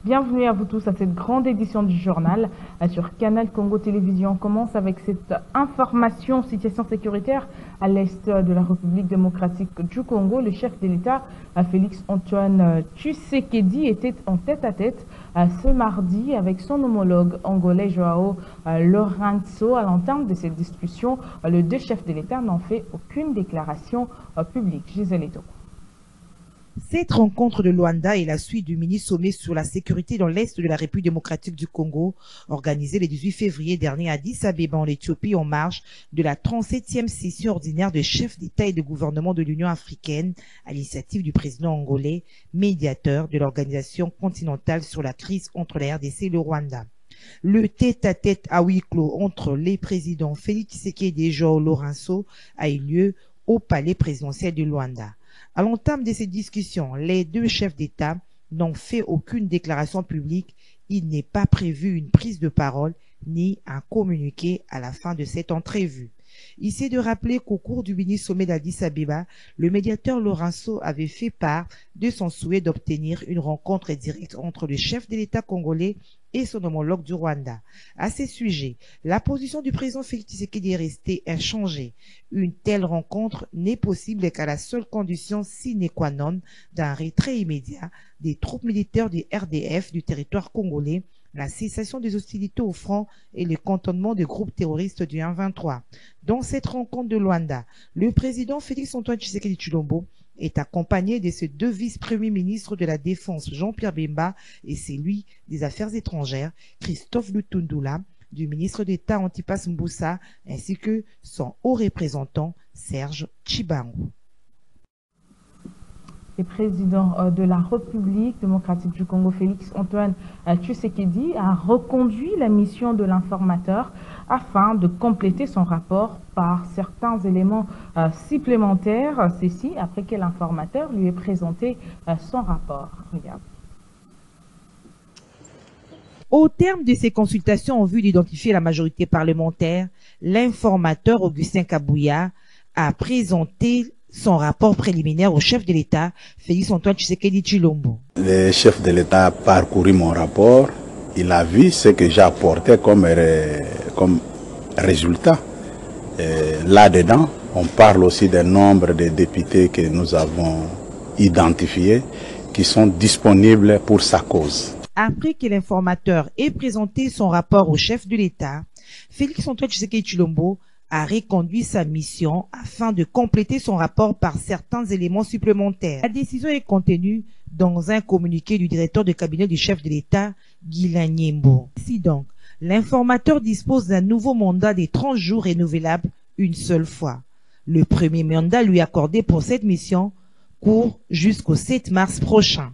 Bienvenue à vous tous à cette grande édition du journal sur Canal Congo Télévision. On commence avec cette information situation sécuritaire à l'est de la République démocratique du Congo. Le chef de l'État, Félix Antoine Tshisekedi, était en tête-à-tête ce mardi avec son homologue angolais Joao Lourenço. À l'entame de cette discussion, les deux chefs de l'État n'ont fait aucune déclaration publique. Gisèle Eto. Cette rencontre de Luanda est la suite du mini-sommet sur la sécurité dans l'Est de la République démocratique du Congo, organisé le 18 février dernier à Addis Abeba en Éthiopie en marge de la 37e session ordinaire des chefs d'État et de gouvernement de l'Union africaine à l'initiative du président angolais, médiateur de l'Organisation continentale sur la crise entre la RDC et le Rwanda. Le tête-à-tête à huis clos entre les présidents Félix Tshisekedi et Joao Lourenço a eu lieu au palais présidentiel de Luanda. À l'entame de ces discussions, les deux chefs d'État n'ont fait aucune déclaration publique. Il n'est pas prévu une prise de parole ni un communiqué à la fin de cette entrevue. Ici de rappeler qu'au cours du mini-sommet d'Addis Abeba, le médiateur Lourenço avait fait part de son souhait d'obtenir une rencontre directe entre le chef de l'État congolais et son homologue du Rwanda. À ces sujets, la position du président Félix Tshisekedi est restée inchangée. Une telle rencontre n'est possible qu'à la seule condition sine qua non d'un retrait immédiat des troupes militaires du RDF du territoire congolais, la cessation des hostilités au front et le cantonnement des groupes terroristes du 1-23. Dans cette rencontre de Luanda, le président Félix Antoine Tshisekedi Tshilombo est accompagné de ses deux vice-premiers ministres de la Défense, Jean-Pierre Bemba, et celui des Affaires étrangères, Christophe Lutundula, du ministre d'État Antipas Mboussa, ainsi que son haut représentant, Serge Tchibangu. Le président de la République démocratique du Congo, Félix Antoine Tshisekedi, a reconduit la mission de l'informateur afin de compléter son rapport par certains éléments supplémentaires. Ceci après que l'informateur lui ait présenté son rapport. Regarde. Au terme de ces consultations en vue d'identifier la majorité parlementaire, l'informateur Augustin Kabouya a présenté son rapport préliminaire au chef de l'État, Félix Antoine Tshisekedi Tshilombo. Le chef de l'État a parcouru mon rapport. Il a vu ce que j'ai apporté comme résultat. Là-dedans, on parle aussi du nombre de députés que nous avons identifiés qui sont disponibles pour sa cause. Après que l'informateur ait présenté son rapport au chef de l'État, Félix Antoine Tshisekedi Tshilombo a reconduit sa mission afin de compléter son rapport par certains éléments supplémentaires. La décision est contenue dans un communiqué du directeur de cabinet du chef de l'État, Guilain Nyembo. Ainsi donc, l'informateur dispose d'un nouveau mandat de 30 jours renouvelable une seule fois. Le premier mandat lui accordé pour cette mission court jusqu'au 7 mars prochain.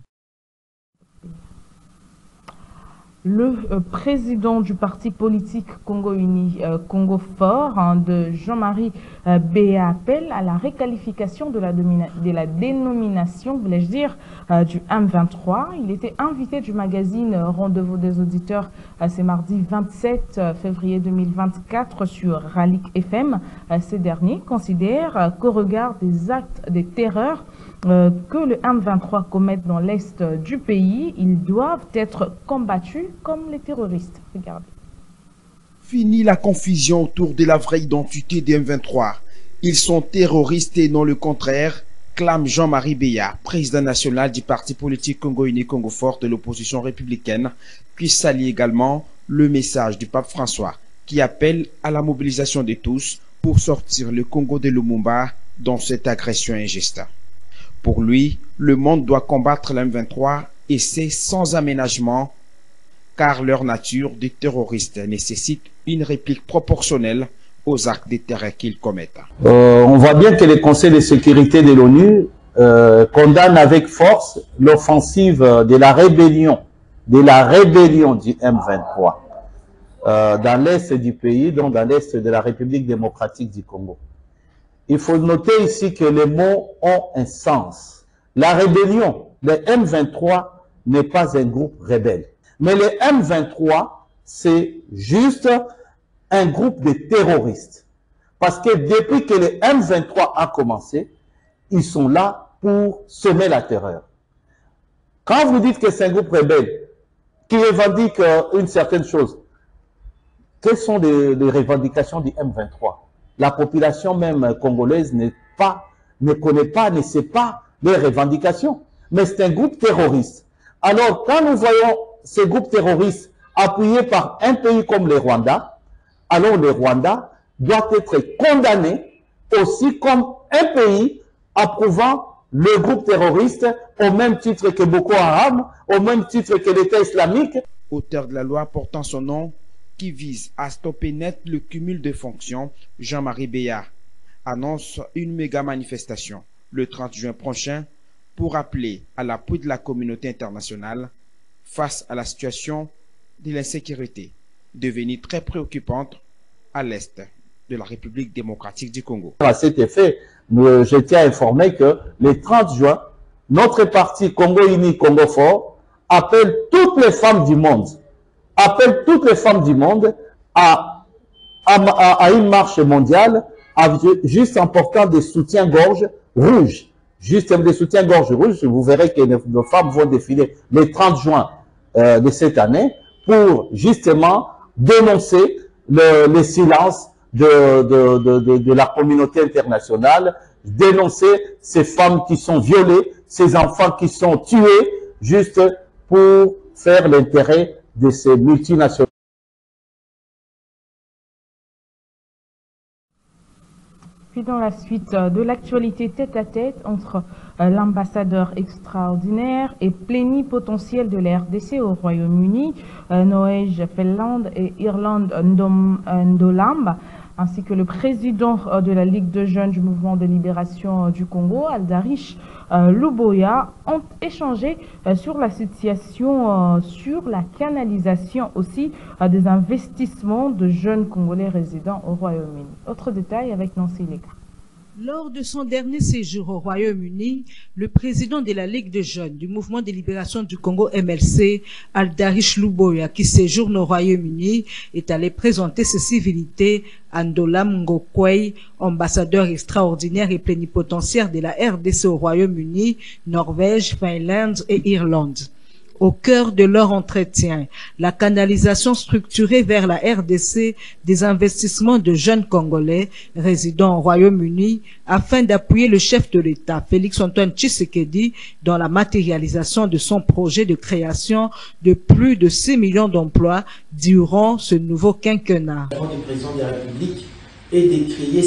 Le président du parti politique Congo Uni, Congo Fort, de Jean-Marie Béa appelle à la requalification de la dénomination, voulais-je dire, du M23. Il était invité du magazine Rendez-vous des auditeurs ce mardi 27 février 2024 sur Ralik FM. Ces derniers considèrent qu'au regard des actes de terreur que le M23 commettent dans l'est du pays, ils doivent être combattus comme les terroristes. Regardez. Fini la confusion autour de la vraie identité des M23. Ils sont terroristes et non le contraire, clame Jean-Marie Béa, président national du parti politique Congo Uni Congo Fort de l'opposition républicaine, puis s'allie également le message du pape François qui appelle à la mobilisation de tous pour sortir le Congo de Lumumba dans cette agression injuste. Pour lui, le monde doit combattre l'M23 et c'est sans aménagement car leur nature de terroriste nécessite une réplique proportionnelle aux actes de terreur qu'ils commettent. On voit bien que le Conseil de sécurité de l'ONU condamne avec force l'offensive de la rébellion du M23 dans l'est du pays, donc dans l'est de la République démocratique du Congo. Il faut noter ici que les mots ont un sens. La rébellion, le M23 n'est pas un groupe rebelle. Mais le M23, c'est juste un groupe de terroristes. Parce que depuis que le M23 a commencé, ils sont là pour semer la terreur. Quand vous dites que c'est un groupe rebelle, qui revendique une certaine chose. Quelles sont les revendications du M23? La population même congolaise ne connaît pas, ne sait pas les revendications. Mais c'est un groupe terroriste. Alors, quand nous voyons ces groupes terroristes appuyés par un pays comme le Rwanda, alors le Rwanda doit être condamné aussi comme un pays approuvant le groupe terroriste au même titre que Boko Haram, au même titre que l'État islamique. Auteur de la loi portant son nom, qui vise à stopper net le cumul de fonctions, Jean-Marie Béa annonce une méga manifestation le 30 juin prochain pour appeler à l'appui de la communauté internationale face à la situation de l'insécurité devenue très préoccupante à l'est de la République démocratique du Congo. À cet effet, je tiens à informer que le 30 juin, notre parti Congo Uni, Congo Fort appelle toutes les femmes du monde, à une marche mondiale juste en portant des soutiens-gorge rouges. Juste des soutiens-gorge rouges, vous verrez que nos femmes vont défiler le 30 juin de cette année pour justement dénoncer le silence de la communauté internationale, dénoncer ces femmes qui sont violées, ces enfants qui sont tués, juste pour faire l'intérêt de ces multinationales. Puis dans la suite de l'actualité tête-à-tête entre l'ambassadeur extraordinaire et plénipotentiel de la RDC au Royaume-Uni, Noël Felland et Irlande Ndolambe, ainsi que le président de la Ligue de jeunes du mouvement de libération du Congo, Aldarish Luboya, ont échangé sur la situation, sur la canalisation aussi des investissements de jeunes Congolais résidant au Royaume-Uni. Autre détail avec Nancy Leka. Lors de son dernier séjour au Royaume-Uni, le président de la Ligue de jeunes du mouvement de libération du Congo MLC, Aldarish Luboya, qui séjourne au Royaume-Uni, est allé présenter ses civilités à Ndolam Ngokwei, ambassadeur extraordinaire et plénipotentiaire de la RDC au Royaume-Uni, Norvège, Finlande et Irlande. Au cœur de leur entretien, la canalisation structurée vers la RDC des investissements de jeunes Congolais résidant au Royaume-Uni afin d'appuyer le chef de l'État, Félix-Antoine Tshisekedi, dans la matérialisation de son projet de création de plus de 6 millions d'emplois durant ce nouveau quinquennat. Le président de la République est de créer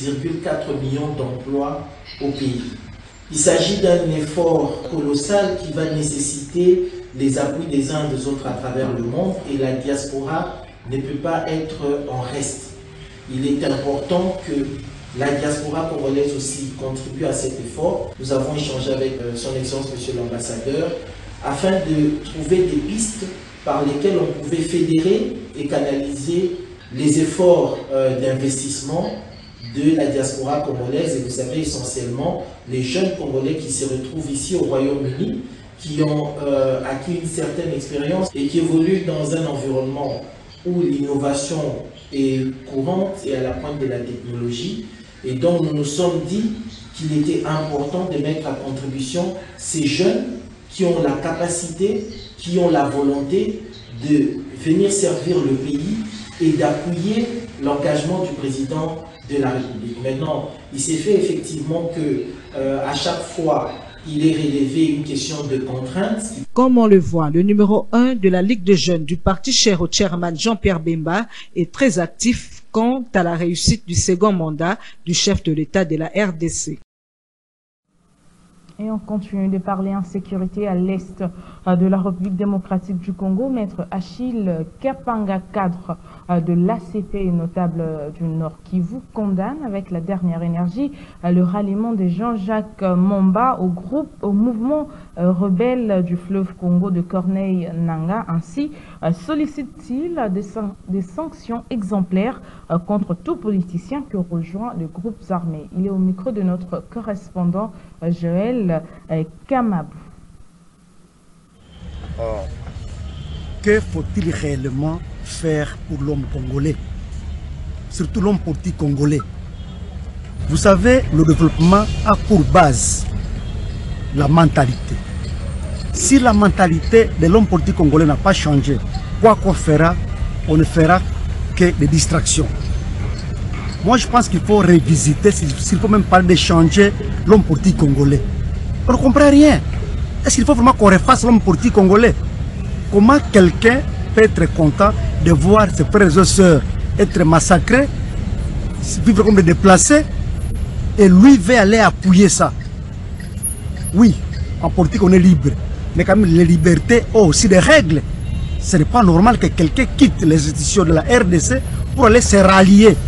6,4 millions d'emplois au pays. Il s'agit d'un effort colossal qui va nécessiter les appuis des uns et des autres à travers le monde, et la diaspora ne peut pas être en reste. Il est important que la diaspora congolaise aussi contribue à cet effort. Nous avons échangé avec son Excellence Monsieur l'ambassadeur afin de trouver des pistes par lesquelles on pouvait fédérer et canaliser les efforts d'investissement de la diaspora congolaise, et vous savez essentiellement les jeunes Congolais qui se retrouvent ici au Royaume-Uni, qui ont acquis une certaine expérience et qui évoluent dans un environnement où l'innovation est courante et à la pointe de la technologie. Et donc nous nous sommes dit qu'il était important de mettre à contribution ces jeunes qui ont la capacité, qui ont la volonté de venir servir le pays et d'appuyer l'engagement du président de la République. Maintenant, il s'est fait effectivement que à chaque fois, il est relevé une question de contrainte. Comme on le voit, le numéro 1 de la Ligue de jeunes du parti cher au chairman Jean-Pierre Bemba est très actif quant à la réussite du second mandat du chef de l'État de la RDC. Et on continue de parler insécurité à l'est de la République démocratique du Congo. Maître Achille Kapanga, cadre de l'ACP et notable du Nord Kivu, condamne avec la dernière énergie le ralliement de Jean-Jacques Momba au mouvement rebelle du fleuve Congo de Corneille Nangaa. Ainsi sollicite-t-il des sanctions exemplaires contre tout politicien qui rejoint les groupes armés. Il est au micro de notre correspondant Joël Kamabou. Or, que faut-il réellement faire pour l'homme congolais, surtout l'homme politique congolais? Vous savez, le développement a pour base la mentalité. Si la mentalité de l'homme politique congolais n'a pas changé, quoi qu'on fera, on ne fera que des distractions. Moi, je pense qu'il faut révisiter, s'il faut même parler de changer l'homme politique congolais. On ne comprend rien. Est-ce qu'il faut vraiment qu'on refasse l'homme politique congolais? Comment quelqu'un peut être content de voir ses frères et sœurs être massacrés, vivre comme des déplacés, et lui veut aller appuyer ça? Oui, en politique on est libre, mais quand même les libertés ont aussi des règles. Ce n'est pas normal que quelqu'un quitte les institutions de la RDC pour aller se rallier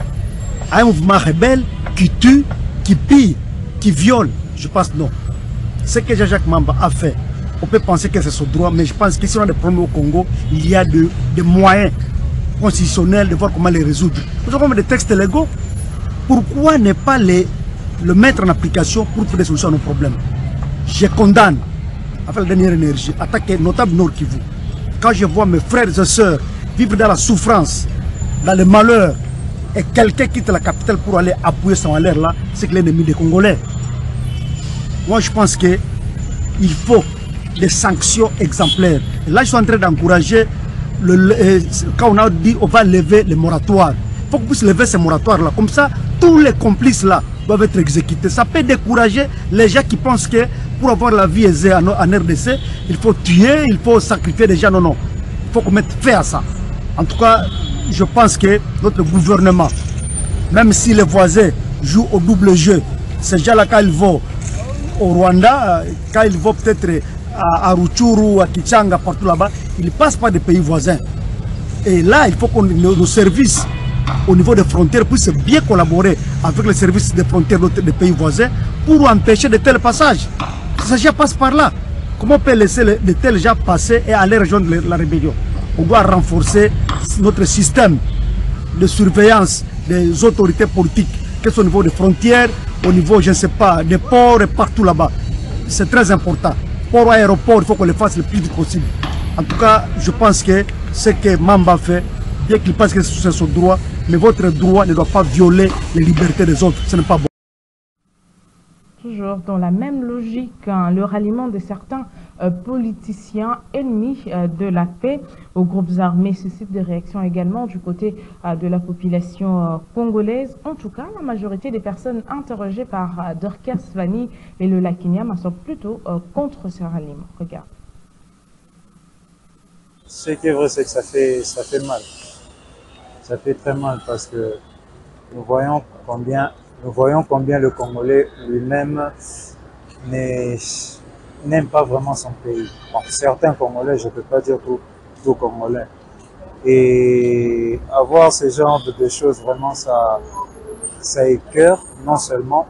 à un mouvement rebelle qui tue, qui pille, qui viole. Je pense non. Ce que Jean-Jacques Mamba a fait, on peut penser que c'est son droit, mais je pense que si on a des problèmes au Congo, il y a des moyens constitutionnels de voir comment les résoudre. Nous avons des textes légaux. Pourquoi ne pas le mettre en application pour trouver des solutions à nos problèmes? Je condamne, avec la dernière énergie, attaquer notable Nord Kivu. Quand je vois mes frères et sœurs vivre dans la souffrance, dans le malheur, et quelqu'un quitte la capitale pour aller appuyer son l'air là, c'est que l'ennemi des Congolais. Moi, je pense qu'il faut des sanctions exemplaires. Et là, je suis en train d'encourager, quand on a dit on va lever les moratoires, il faut qu'on puisse lever ces moratoires-là. Comme ça, tous les complices là doivent être exécutés. Ça peut décourager les gens qui pensent que pour avoir la vie aisée en RDC, il faut tuer, il faut sacrifier des gens. Non, non. Il faut qu'on mette fin à ça. En tout cas, je pense que notre gouvernement, même si les voisins jouent au double jeu, ces gens-là, quand ils vont au Rwanda, quand ils vont peut-être à Rutshuru, à Kichanga, partout là-bas, ils ne passent pas des pays voisins. Et là, il faut que nos services au niveau des frontières puissent bien collaborer avec les services des frontières des pays voisins pour empêcher de tels passages. Ces gens passent par là. Comment on peut laisser de tels gens passer et aller rejoindre la rébellion? On doit renforcer notre système de surveillance des autorités politiques, que ce soit au niveau des frontières, au niveau, je ne sais pas, des ports et partout là-bas. C'est très important. Port ou aéroport, il faut qu'on le fasse le plus vite possible. En tout cas, je pense que ce que Mamba fait, bien qu'il pense que c'est son droit, mais votre droit ne doit pas violer les libertés des autres. Ce n'est pas bon. Toujours dans la même logique, le ralliement de certains politiciens ennemis de la paix aux groupes armés suscite des réactions également du côté de la population congolaise. En tout cas, la majorité des personnes interrogées par Dorcas Vani et le Lakinyama sont plutôt contre ce ralliement. Regarde. Ce qui est vrai, c'est que ça fait mal. Ça fait très mal parce que nous voyons combien le Congolais lui-même n'aime pas vraiment son pays. Bon, certains Congolais, je ne peux pas dire tout Congolais. Et avoir ce genre de choses, vraiment, ça écœure, non seulement.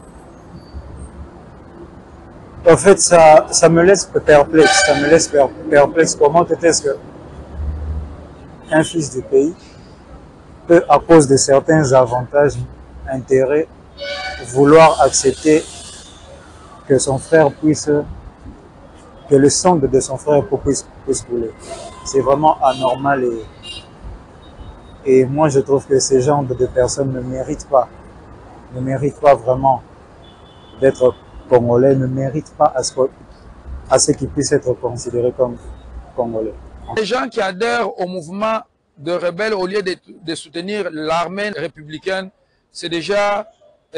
En fait, ça me laisse perplexe. Ça me laisse perplexe. Comment est-ce qu'un fils du pays peut, à cause de certains avantages, intérêts, vouloir accepter que son frère que le sang de son frère puisse couler. C'est vraiment anormal et moi je trouve que ces genres de personnes ne méritent pas vraiment d'être congolais, ne méritent pas à ce qu'ils puissent être considérés comme congolais. Les gens qui adhèrent au mouvement de rebelles au lieu de soutenir l'armée républicaine, c'est déjà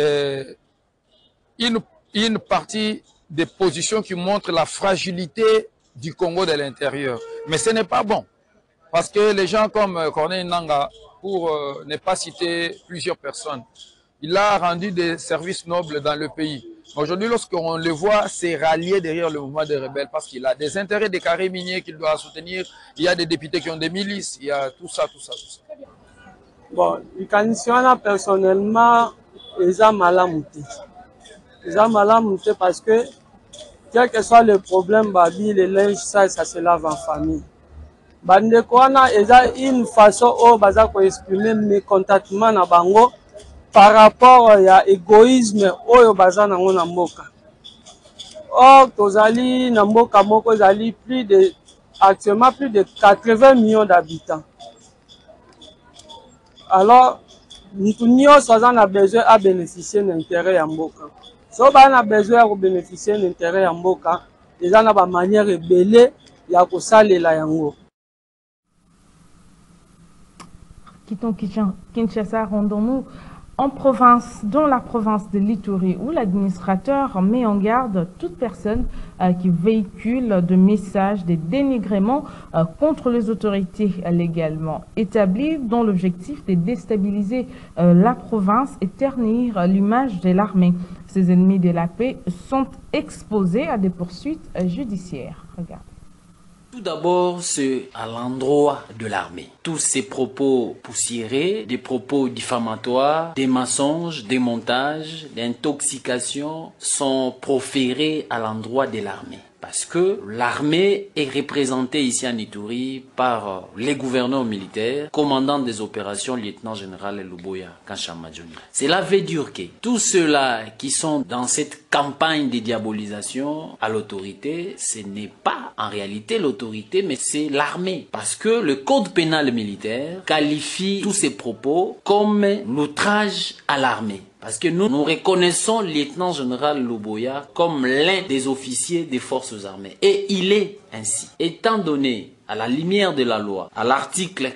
une partie des positions qui montrent la fragilité du Congo de l'intérieur. Mais ce n'est pas bon. Parce que les gens comme Corneille Nangaa, pour ne pas citer plusieurs personnes, il a rendu des services nobles dans le pays. Aujourd'hui, lorsqu'on le voit, c'est rallié derrière le mouvement des rebelles parce qu'il a des intérêts des carrés miniers qu'il doit soutenir. Il y a des députés qui ont des milices. Il y a tout ça. Bon, personnellement, ils ont malamouté. Parce que, quel que soit le problème, le linge, ça se lave en famille. Bandekwana, ils ont une façon où exprimer mécontentement na bango par rapport à l'égoïsme oyo baza nango na mboka. Or, tozali na mboka moko zali actuellement plus de 80 millions d'habitants. Alors, nous avons besoin de bénéficier de l'intérêt en mboka. Si on a besoin de bénéficier de l'intérêt en mboka, eza na ba manière ebele ya kosalela yango. Quittons Kinshasa, rendons-nous en province, dans la province de l'Ituri, où l'administrateur met en garde toute personne qui véhicule de messages de dénigrement contre les autorités légalement établies, dont l'objectif est de déstabiliser la province et ternir l'image de l'armée. Ces ennemis de la paix sont exposés à des poursuites judiciaires. Regarde. Tout d'abord, c'est à l'endroit de l'armée. Tous ces propos poussiérés, des propos diffamatoires, des mensonges, des montages, des intoxications sont proférés à l'endroit de l'armée. Parce que l'armée est représentée ici en Ituri par les gouverneurs militaires, commandant des opérations, lieutenant-général Luboya Kashamadjoni. Cela veut dire que tous ceux-là qui sont dans cette campagne de diabolisation à l'autorité, ce n'est pas en réalité l'autorité, mais c'est l'armée. Parce que le code pénal militaire qualifie tous ces propos comme l'outrage à l'armée. Parce que nous reconnaissons le lieutenant-général Luboya comme l'un des officiers des forces armées. Et il est ainsi. Étant donné, à la lumière de la loi, à l'article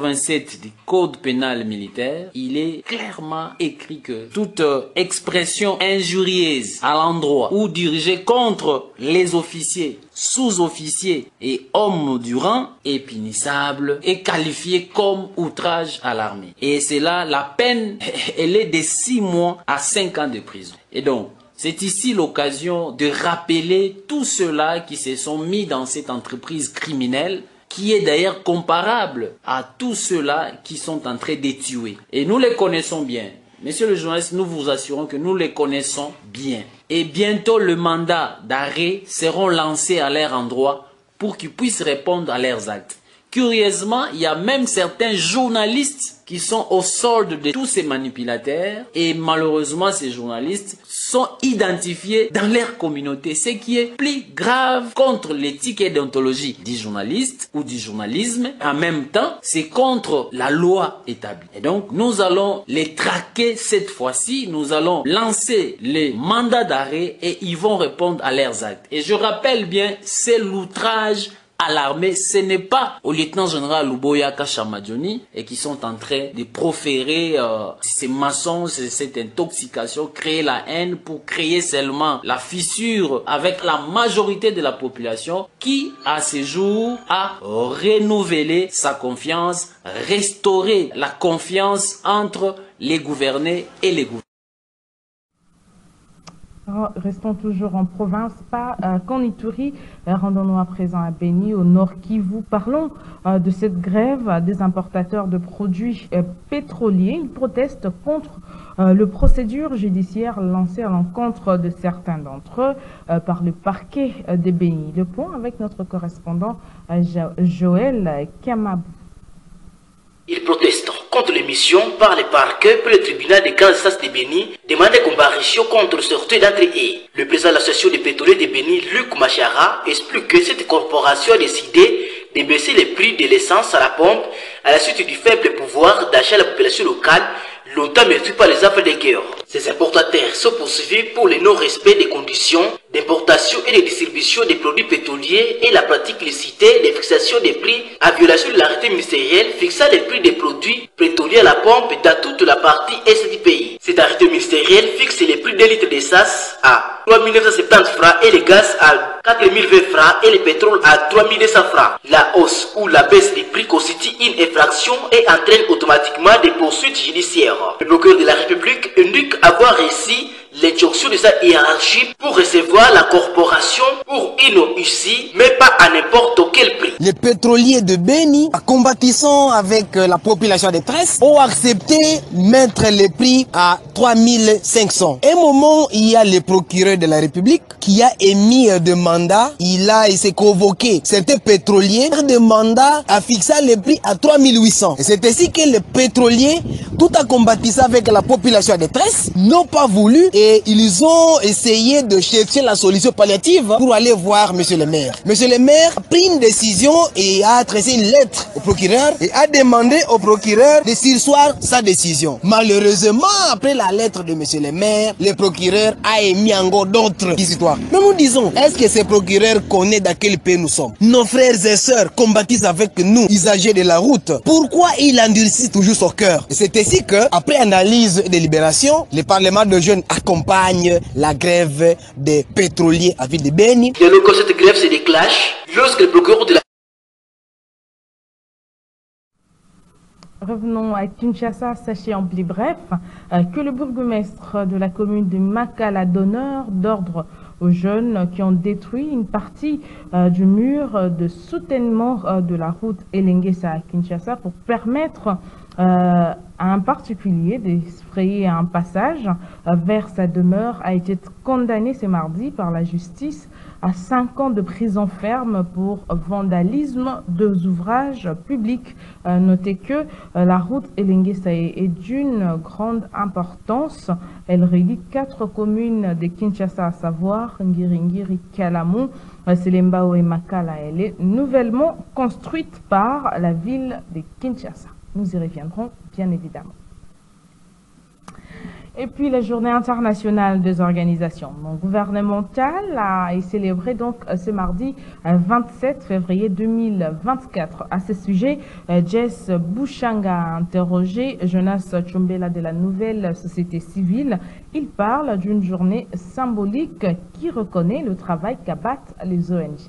87 du Code pénal militaire, il est clairement écrit que toute expression injurieuse à l'endroit ou dirigée contre les officiers, sous-officiers et hommes du rang est punissable et qualifiée comme outrage à l'armée. Et c'est là, la peine, elle est de 6 mois à 5 ans de prison. Et donc, c'est ici l'occasion de rappeler tous ceux-là qui se sont mis dans cette entreprise criminelle, qui est d'ailleurs comparable à tous ceux-là qui sont en train de tuer. Et nous les connaissons bien. Monsieur le journaliste, nous vous assurons que nous les connaissons bien. Et bientôt, le mandat d'arrêt seront lancés à leur endroit pour qu'ils puissent répondre à leurs actes. Curieusement, il y a même certains journalistes qui sont au solde de tous ces manipulateurs et malheureusement ces journalistes sont identifiés dans leur communauté, ce qui est plus grave contre l'éthique et déontologie du journaliste ou du journalisme. En même temps, c'est contre la loi établie. Et donc, nous allons les traquer cette fois-ci, nous allons lancer les mandats d'arrêt et ils vont répondre à leurs actes. Et je rappelle bien, c'est l'outrage à l'armée, ce n'est pas au lieutenant-général Luboya Kashamadjoni et qui sont en train de proférer ces mensonges, cette intoxication, créer la haine pour créer seulement la fissure avec la majorité de la population qui, à ce jour, a renouvelé sa confiance, restauré la confiance entre les gouvernés et les gouvernés. Restons toujours en province, pas qu'en Ituri. Rendons-nous à présent à Beni, au Nord Kivu. Parlons de cette grève des importateurs de produits pétroliers. Ils protestent contre le procédure judiciaire lancée à l'encontre de certains d'entre eux par le parquet de Beni. Le point avec notre correspondant Joël Kamabou. Ils protestent contre l'émission par les parquets pour le tribunal de grande instance de Beni, demandent comparution contre certains d'entre eux. Le président de l'association des pétroliers de Beni, Luc Machara, explique que cette corporation a décidé de baisser les prix de l'essence à la pompe à la suite du faible pouvoir d'achat de la population locale, longtemps métru par les affaires de guerre. Ces importateurs sont poursuivis pour le non-respect des conditions d'importation et de distribution des produits pétroliers et la pratique licitée de fixation des prix à violation de l'arrêté ministériel fixant les prix des produits pétroliers à la pompe dans toute la partie est du pays. Cet arrêté ministériel fixe les prix d'un litre d'essence à 3 970 francs et le gaz à 4 020 francs et le pétrole à 3 200 francs. La hausse ou la baisse des prix constitue une infraction et entraîne automatiquement des poursuites judiciaires. Le procureur de la République indique avoir réussi l'injonction de sa hiérarchie pour recevoir la corporation pour une ici, mais pas à n'importe quel prix. Les pétroliers de Beni, combattissant avec la population de Tresse, ont accepté mettre les prix à 3500. À un moment, il y a le procureur de la République qui a émis de mandat. Il s'est convoqué certains pétroliers de mandat à fixer les prix à 3800. Et c'est ainsi que les pétroliers, tout en combattissant avec la population de Tresse, n'ont pas voulu et Et ils ont essayé de chercher la solution palliative pour aller voir monsieur le maire. Monsieur le maire a pris une décision et a adressé une lettre au procureur et a demandé au procureur de surseoir sa décision. Malheureusement, après la lettre de monsieur le maire, le procureur a émis encore d'autres histoires. Mais nous disons, est-ce que ce procureur connaît dans quel pays nous sommes? Nos frères et sœurs combattissent avec nous, usagers de la route. Pourquoi il endurcit toujours son cœur? C'est ainsi que, après analyse et délibération, le Parlement de jeunes accompagne la grève des pétroliers à ville de Beni. De l'autre côté, cette grève se déclenche lorsque le procureur de la... Revenons à Kinshasa, sachez en plus bref que le bourgmestre de la commune de Makala d'honneur d'ordre aux jeunes qui ont détruit une partie du mur de soutènement de la route Elengesa à Kinshasa pour permettre à un particulier de frayer un passage vers sa demeure a été condamné ce mardi par la justice à 5 ans de prison ferme pour vandalisme des ouvrages publics. Notez que la route Elengesa est d'une grande importance. Elle relie 4 communes de Kinshasa, à savoir Ngiringiri, Kalamu, Selembao et Makala. Elle est nouvellement construite par la ville de Kinshasa. Nous y reviendrons bien évidemment. Et puis la journée internationale des organisations non gouvernementales est célébrée donc ce mardi 27 février 2024. À ce sujet, Jess Bouchanga a interrogé Jonas Chumbela de la Nouvelle Société Civile. Il parle d'une journée symbolique qui reconnaît le travail qu'abattent les ONG.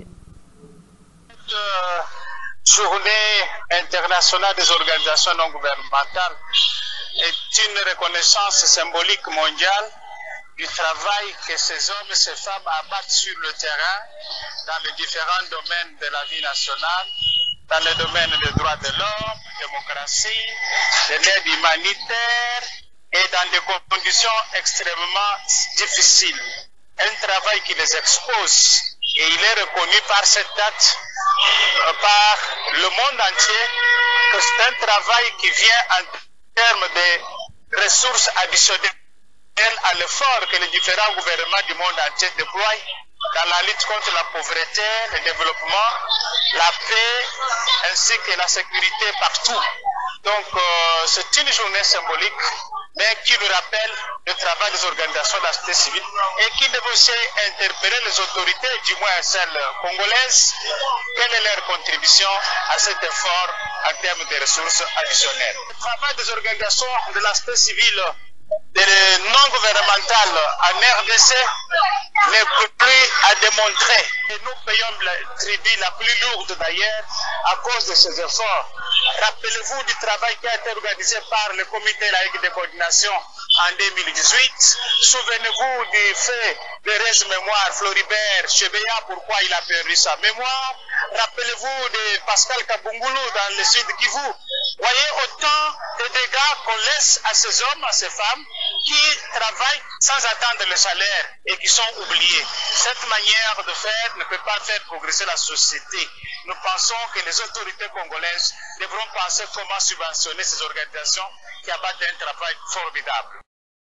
Journée internationale des organisations non gouvernementales est une reconnaissance symbolique mondiale du travail que ces hommes et ces femmes abattent sur le terrain dans les différents domaines de la vie nationale, dans les domaines des droits de l'homme, démocratie, de l'aide humanitaire et dans des conditions extrêmement difficiles. Un travail qui les expose. Et il est reconnu par cette date, par le monde entier, que c'est un travail qui vient en termes de ressources additionnelles à l'effort que les différents gouvernements du monde entier déploient dans la lutte contre la pauvreté, le développement, la paix, ainsi que la sécurité partout. Donc c'est une journée symbolique, mais qui nous rappelle le travail des organisations de la société civile et qui devait aussi interpeller les autorités, du moins celles congolaises, quelle est leur contribution à cet effort en termes de ressources additionnelles. Le travail des organisations de la société civile non gouvernementales en RDC n'est plus à démontrer. Et nous payons la tribut la plus lourde d'ailleurs à cause de ces efforts. Rappelez-vous du travail qui a été organisé par le comité laïque de coordination en 2018. Souvenez-vous du fait de Rez-Mémoire Floribert Chebeya, pourquoi il a perdu sa mémoire. Rappelez-vous de Pascal Kabungulu dans le sud Kivu. Voyez autant de dégâts qu'on laisse à ces hommes, à ces femmes qui travaillent sans attendre le salaire et qui sont oubliés. Cette manière de faire ne peut pas faire progresser la société. Nous pensons que les autorités congolaises devront penser comment subventionner ces organisations qui abattent un travail formidable.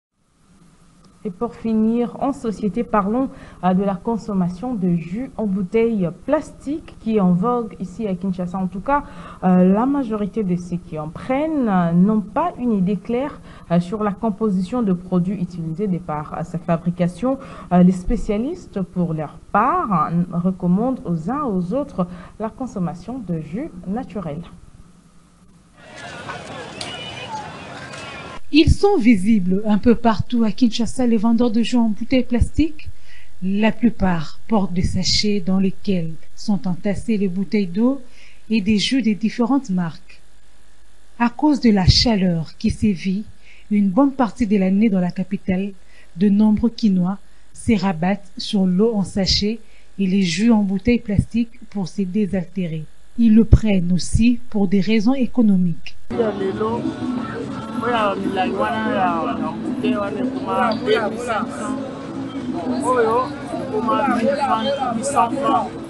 Et pour finir, en société, parlons de la consommation de jus en bouteilles plastiques qui est en vogue ici à Kinshasa. En tout cas, la majorité de ceux qui en prennent n'ont pas une idée claire sur la composition de produits utilisés par sa fabrication. Les spécialistes, pour leur part, recommandent aux uns et aux autres la consommation de jus naturels. Ils sont visibles un peu partout à Kinshasa, les vendeurs de jus en bouteilles plastiques. La plupart portent des sachets dans lesquels sont entassées les bouteilles d'eau et des jus de différentes marques. À cause de la chaleur qui sévit une bonne partie de l'année dans la capitale, de nombreux Kinois se rabattent sur l'eau en sachet et les jus en bouteilles plastiques pour se désaltérer. Ils le prennent aussi pour des raisons économiques.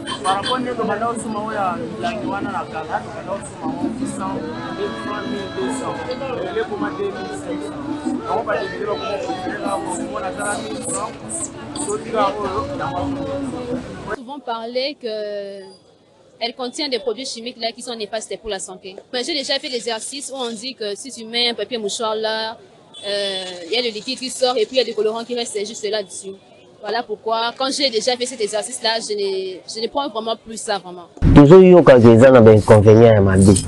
Souvent parlé qu'elle contient des produits chimiques là qui sont néfastes pour la santé. Mais j'ai déjà fait l'exercice où on dit que si tu mets un papier mouchoir là, il y a le liquide qui sort et puis il y a des colorants qui restent juste là-dessus. Voilà pourquoi, quand j'ai déjà fait cet exercice-là, je ne prends vraiment plus ça, vraiment. Toujours eu des inconvénients à ma vie.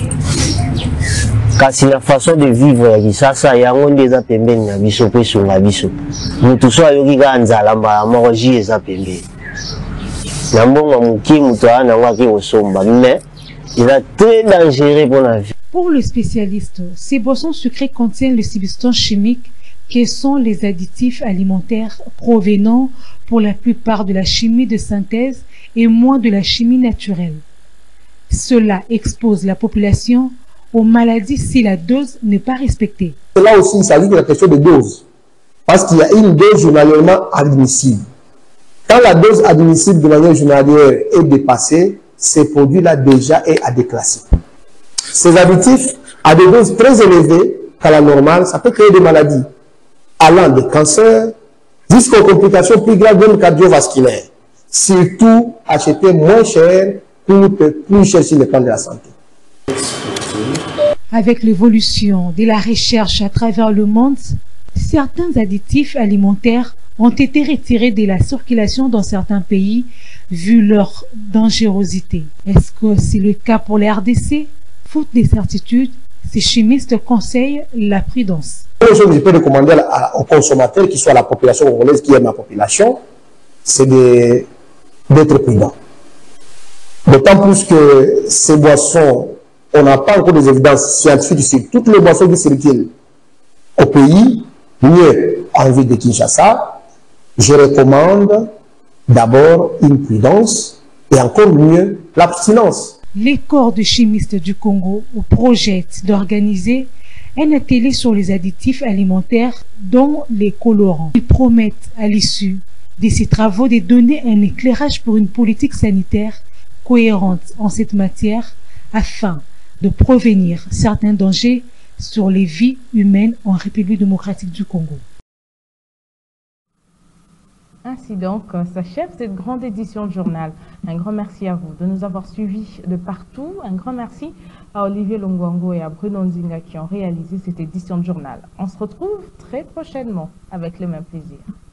Car c'est la façon de vivre qui ça, il y a un des appembés na biso pe sur la biso. Nous tous soyons yogi ganza ma maroji les appembés. Nambonga muki mutoa na waki osomba, mais il est très dangereux pour la vie. Pour le spécialiste, ces boissons sucrées contiennent les substances chimiques qui sont les additifs alimentaires provenant pour la plupart de la chimie de synthèse et moins de la chimie naturelle. Cela expose la population aux maladies si la dose n'est pas respectée. Là aussi, il s'agit de la question de dose. Parce qu'il y a une dose journalièrement admissible. Quand la dose admissible de manière journalière est dépassée, ces produits-là déjà est à déclasser. Ces additifs, à des doses très élevées qu'à la normale, ça peut créer des maladies, allant des cancers jusqu'aux complications plus graves même cardiovasculaires. Surtout, acheter moins cher pour plus cher sur le plan de la santé. Avec l'évolution de la recherche à travers le monde, certains additifs alimentaires ont été retirés de la circulation dans certains pays vu leur dangerosité. Est-ce que c'est le cas pour les RDC? Faute de certitude, ces chimistes conseillent la prudence. La chose que je peux recommander aux consommateurs, qui soit la population congolaise, qui est ma population, c'est d'être prudent. D'autant plus que ces boissons, on n'a pas encore des évidences scientifiques sur toutes les boissons qui circulent au pays, mieux en ville de Kinshasa. Je recommande d'abord une prudence et encore mieux l'abstinence. Les corps de chimistes du Congo projettent d'organiser un atelier sur les additifs alimentaires dont les colorants. Ils promettent à l'issue de ces travaux de donner un éclairage pour une politique sanitaire cohérente en cette matière afin de prévenir certains dangers sur les vies humaines en République démocratique du Congo. Ainsi donc s'achève cette grande édition de journal. Un grand merci à vous de nous avoir suivis de partout. Un grand merci à Olivier Longwango et à Bruno Nzinga qui ont réalisé cette édition de journal. On se retrouve très prochainement avec le même plaisir.